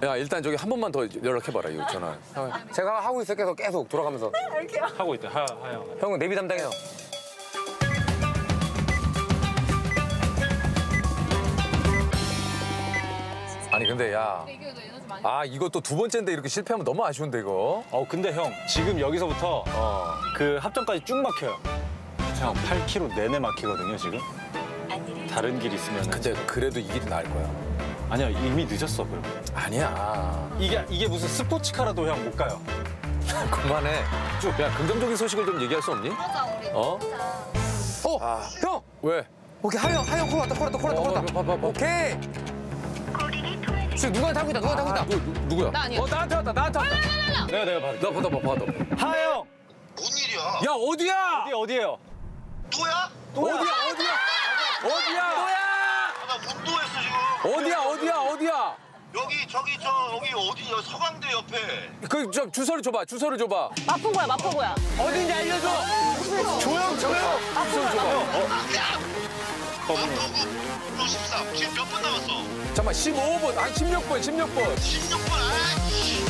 야 일단 저기 한 번만 더 연락해봐라 이거 전화. 제가 하고 있을게요. 계속 돌아가면서. 하고 있대. 하영. 형은 내비 담당해요. 아니 근데 야. 아 이것도 두 번째인데 이렇게 실패하면 너무 아쉬운데 이거. 근데 형 지금 여기서부터 그 합정까지 쭉 막혀요. 형 8km 내내 막히거든요 지금. 다른 길 있으면. 근데 그래도 이 길이 나을 거야. 아니야 이미 늦었어 그럼. 아니야. 이게 무슨 스포츠카라도 형 못 가요. 그만해. 야 긍정적인 소식을 좀 얘기할 수 없니? 맞아 우리. 형! 왜? 오케이, 하영 콜 왔다. 봐봐. 오케이. 지금 누가 타고 있다. 누구야? 나 아니야. 나한테 왔다. 내가 받아. 나 받아. 하영. 뭔 일이야? 야 어디야? 어디예요? 또야? 어디야? 나 운동했어 지금. 어디야? 여기 어디냐? 서강대 옆에. 그 저 주소를 줘봐. 마포구야. 어딘지 알려줘. 조용. 주소를 줘봐. 마포구 13. 지금 몇 분 남았어? 잠깐만 15분. 한 16분. 16분. 아이씨.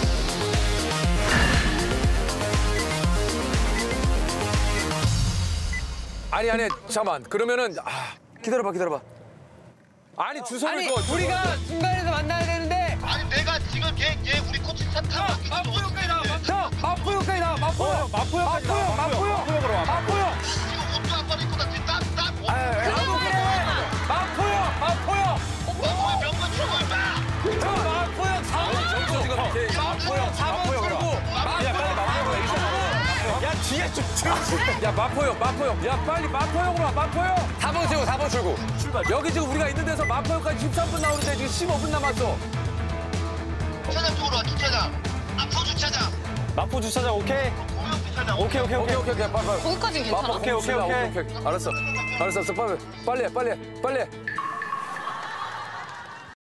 아니 잠깐만. 그러면은 기다려봐. 아니 주소를 아니, 줘. 우리가 중간에서 만나야 되는데. 아니 내가 지금 걔 우리 코치 차 타고 마포역까지 나와. 형, 마포역까지 나와. 마포역. 마포역으로 와. 지금 옷도 안 빨리 입고 나 지금 땀. 마포역. 마포에 명분 출고 임마. 마포역 4번 지금 마포역 4번 출구. 야 뒤에 좀 야 마포역. 야 빨리 마포역으로 와. 마포역. 4번 출구. 출발. 여기 지금 우리가 있는 데서 마포역까지 13분 나오는데 지금 15분 남았어. 주차장 쪽으로 와. 주차장. 앞으로 주차장. 마포 주차장 오케이. 공영 주차장. 오케이. 빨리. 거기까지는 괜찮아. 오케이. 알았어. 빨리 해.